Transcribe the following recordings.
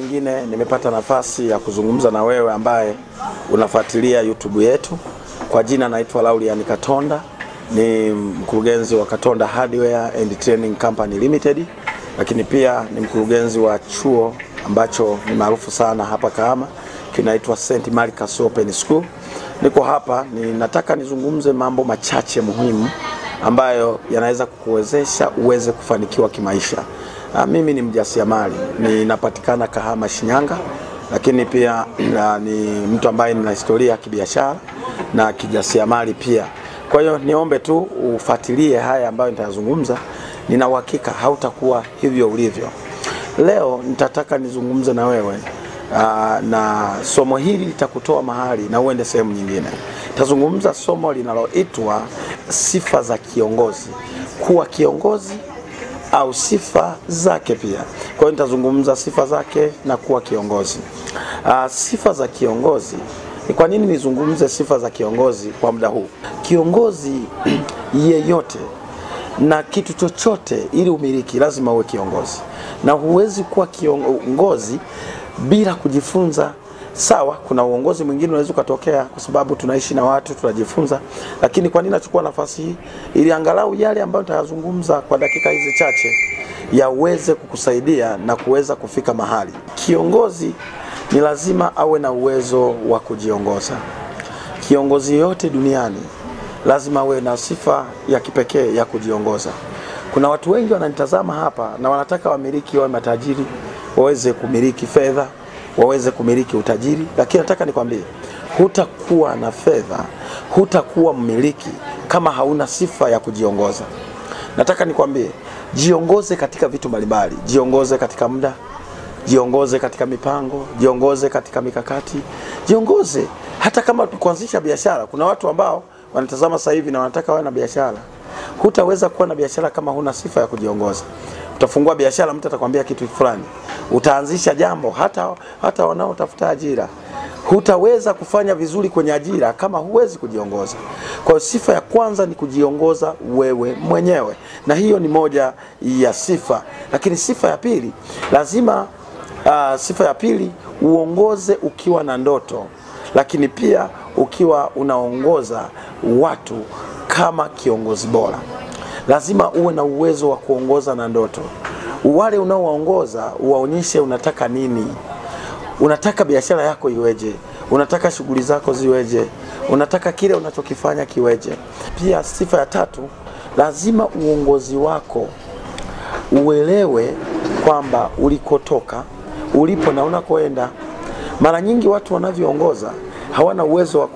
nyingine nimepata nafasi ya kuzungumza na wewe ambaye unafuatilia YouTube yetu. Kwa jina naitwa Katonda, ni mkurugenzi wa Katonda Hardware and Training Company Limited, lakini pia ni mkurugenzi wa chuo ambacho ni maarufu sana hapa Kahama, kinaitwa St. Marcus Open School. Niko hapa ninataka nizungumze mambo machache muhimu ambayo yanaweza kukuwezesha uweze kufanikiwa kimaisha. Mimi ni mjasiriamali, ninapatikana Kahama, Shinyanga, lakini pia ni mtu ambaye nina historia ya kibiashara na kijasiriamali pia. Kwa hiyo niombe tu ufuatilie haya ambayo nitazungumza. Nina uhakika hautakuwa hivyo ulivyo. Leo nitataka nizungumze na wewe na somo hili litakutoa mahali na uende sehemu nyingine. Tazungumza somo linaloitwa sifa za kiongozi, kuwa kiongozi au sifa zake pia. Kwa hiyo nitazungumza sifa zake na kuwa kiongozi. Sifa za kiongozi. Ni kwa nini nizungumze sifa za kiongozi kwa muda huu? Kiongozi yeyote na kitu chochote ili umiliki lazima uwe kiongozi. Na huwezi kuwa kiongozi bila kujifunza. Sawa, kuna uongozi mwingine unaweza kutokea kwa sababu tunaishi na watu, tunajifunza. Lakini kwa nini nachukua nafasi hii? Ili angalau yale ambayo nitayazungumza kwa dakika hizi chache yaweze kukusaidia na kuweza kufika mahali. Kiongozi ni lazima awe na uwezo wa kujiongoza. Kiongozi yote duniani lazima awe na sifa ya kipekee ya kujiongoza. Kuna watu wengi wananitazama hapa na wanataka wamiliki wawe matajiri, waweze kumiliki fedha, waweze kumiliki utajiri, lakini nataka nikwambie, hutakuwa na fedha, hutakuwa mmiliki kama hauna sifa ya kujiongoza. Nataka nikwambie, jiongoze katika vitu mbalimbali. Jiongoze katika muda, jiongoze katika mipango, jiongoze katika mikakati, jiongoze hata kama kuanzisha biashara. Kuna watu ambao wanatazama sasa hivi na wanataka wawe na biashara. Hutaweza kuwa na biashara kama huna sifa ya kujiongoza. Utafungua biashara, mtu atakwambia kitu fulani. Utaanzisha jambo, hata wanaotafuta ajira. Hutaweza kufanya vizuri kwenye ajira kama huwezi kujiongoza. Kwa hiyo sifa ya kwanza ni kujiongoza wewe mwenyewe. Na hiyo ni moja ya sifa. Lakini sifa ya pili, lazima sifa ya pili uongoze ukiwa na ndoto. Lakini pia ukiwa unaongoza watu kama kiongozi bora. Lazima uwe na uwezo wa kuongoza na ndoto. Wale unaowaongoza uwaonyeshe unataka nini. Unataka biashara yako iweje? Unataka shughuli zako ziweje? Unataka kile unachokifanya kiweje? Pia sifa ya tatu, lazima uongozi wako uelewe kwamba ulikotoka, ulipo na unakoenda. Mara nyingi watu wanavyoongoza hawana uwezo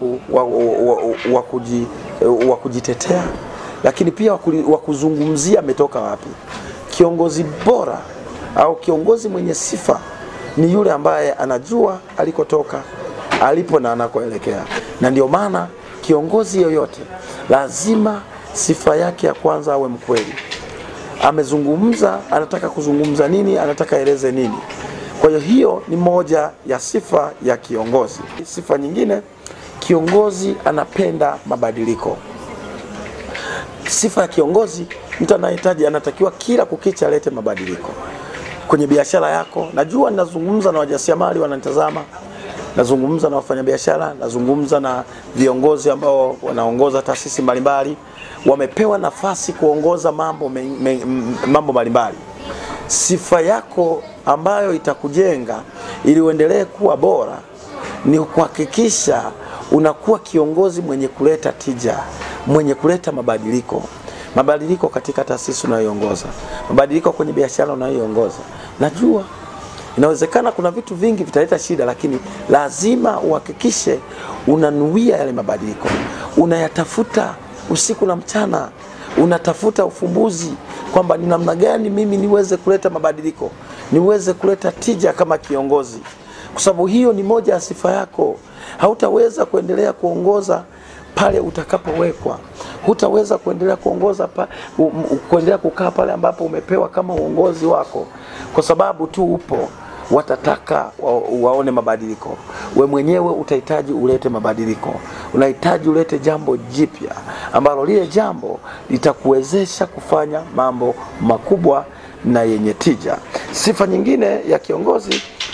wa kujitetea, lakini pia wa kuzungumzia ametoka wapi. Kiongozi bora au kiongozi mwenye sifa ni yule ambaye anajua alikotoka, alipo na anakoelekea. Na ndio maana kiongozi yoyote lazima sifa yake ya kwanza awe mkweli. Amezungumza, anataka kuzungumza nini, anataka eleze nini. Kwa hiyo ni moja ya sifa ya kiongozi. Sifa nyingine, kiongozi anapenda mabadiliko. Sifa ya kiongozi, mtu anatakiwa kila kukicha alete mabadiliko. Kwenye biashara yako, najua ninazungumza na wajasiriamali wananitazama, nazungumza na wafanyabiashara, nazungumza na viongozi ambao wanaongoza taasisi mbalimbali, wamepewa nafasi kuongoza mambo mbalimbali. Sifa yako ambayo itakujenga ili uendelee kuwa bora ni kuhakikisha unakuwa kiongozi mwenye kuleta tija, mwenye kuleta mabadiliko. Mabadiliko katika taasisi unayoongoza, mabadiliko kwenye biashara unayoongoza. Najua inawezekana kuna vitu vingi vitaleta shida, lakini lazima uhakikishe unanuia yale mabadiliko. Unayatafuta usiku na mchana, unatafuta ufumbuzi kwamba ni namna gani mimi niweze kuleta mabadiliko, niweze kuleta tija kama kiongozi. Kwa sababu hiyo ni moja ya sifa yako. Hautaweza kuendelea kuongoza pale utakapowekwa. Hutaweza kuendelea kuongoza kuendelea kukaa pale ambapo umepewa kama uongozi wako kwa sababu tu upo. Watataka waone mabadiliko. We mwenyewe utahitaji ulete mabadiliko. Unahitaji ulete jambo jipya ambalo lile jambo litakuwezesha kufanya mambo makubwa na yenye tija. Sifa nyingine ya kiongozi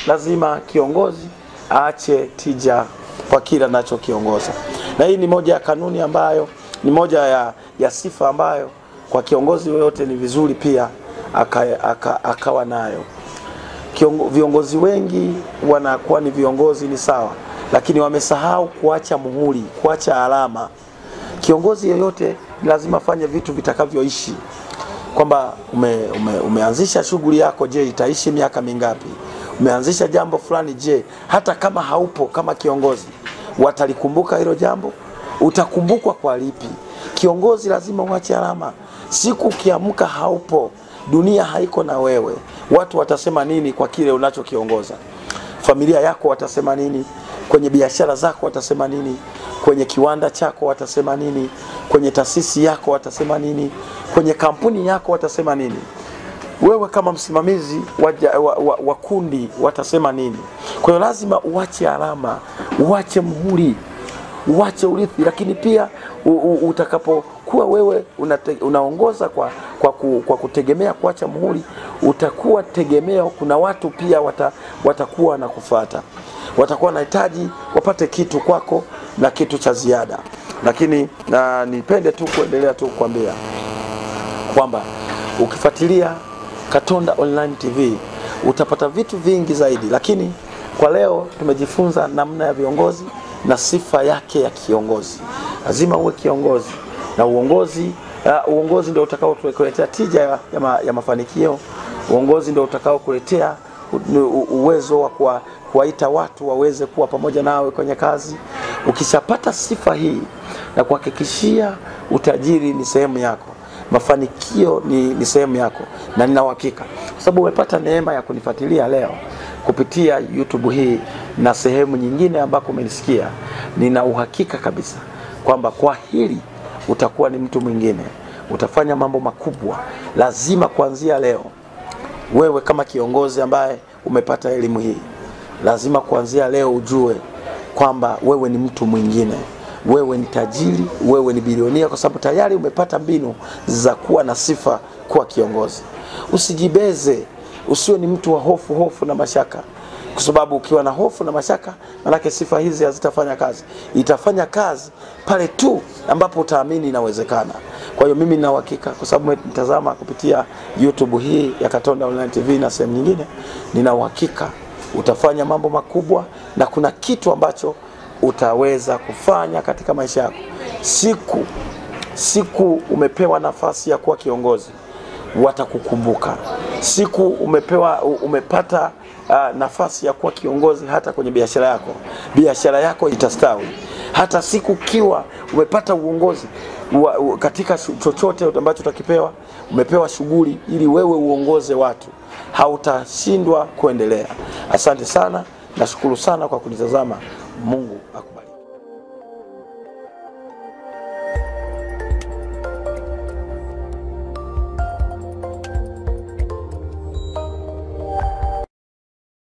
lazima kiongozi aache tija kwa kila anachokiongoza. Na hii ni moja ya kanuni ambayo ni moja ya sifa ambayo kwa kiongozi yoyote ni vizuri pia akawa nayo. Viongozi wengi wanakuwa ni viongozi ni sawa, lakini wamesahau kuacha muhuri, kuacha alama. Kiongozi yoyote lazima afanye vitu vitakavyoishi. Kwamba umeanzisha shughuli yako, je, itaishi miaka mingapi? Umeanzisha jambo fulani, je, hata kama haupo kama kiongozi, watalikumbuka hilo jambo? Utakumbukwa kwa lipi? Kiongozi lazima uache alama. Siku ukiamka haupo, dunia haiko na wewe, watu watasema nini kwa kile unachokiongoza? Familia yako watasema nini? Kwenye biashara zako watasema nini? Kwenye kiwanda chako watasema nini? Kwenye taasisi yako watasema nini? Kwenye kampuni yako watasema nini? Wewe kama msimamizi wa kundi watasema nini? Kwa hiyo lazima uache alama, uache muhuri, uache urithi. Lakini pia utakapokuwa wewe unaongoza kwa kutegemea kuacha muhuri, utakuwa tegemeo. Kuna watu pia watakuwa na kufuata, watakuwa wanahitaji wapate kitu kwako na kitu cha ziada. Lakini nipende tu kuendelea tu kuambia kwamba ukifuatilia Katonda Online TV utapata vitu vingi zaidi. Lakini kwa leo tumejifunza namna ya viongozi na sifa yake ya kiongozi. Lazima uwe kiongozi, na uongozi ndio utakao kuletea tija ya mafanikio. Uongozi ndio utakao kuletea uwezo wa kuwaita watu waweze kuwa pamoja nawe kwenye kazi. Ukishapata sifa hii, na kuhakikishia utajiri ni sehemu yako, mafanikio ni sehemu yako. Na nina uhakika kwa sababu umepata neema ya kunifuatilia leo kupitia YouTube hii na sehemu nyingine ambako umenisikia, nina uhakika kabisa kwamba kwa hili utakuwa ni mtu mwingine, utafanya mambo makubwa. Lazima kuanzia leo, wewe kama kiongozi ambaye umepata elimu hii, lazima kuanzia leo ujue kwamba wewe ni mtu mwingine. Wewe ni tajiri, wewe ni bilionia, kwa sababu tayari umepata mbinu za kuwa na sifa kuwa kiongozi. Usijibeze, usiwe ni mtu wa hofu na mashaka, kwa sababu ukiwa na hofu na mashaka, manake sifa hizi hazitafanya kazi. Itafanya kazi pale tu ambapo utaamini inawezekana. Kwa hiyo mimi nina uhakika, kwa sababu umetazama kupitia YouTube hii ya Katonda Online TV na sehemu nyingine, nina uhakika utafanya mambo makubwa, na kuna kitu ambacho utaweza kufanya katika maisha yako. Siku umepewa nafasi ya kuwa kiongozi, watakukumbuka. Siku umepata nafasi ya kuwa kiongozi hata kwenye biashara yako itastawi. Hata siku kiwa umepata uongozi katika chochote ambacho utakipewa, umepewa shughuli ili wewe uongoze watu, hautashindwa kuendelea. Asante sana, nashukuru sana kwa kunitazama. Mungu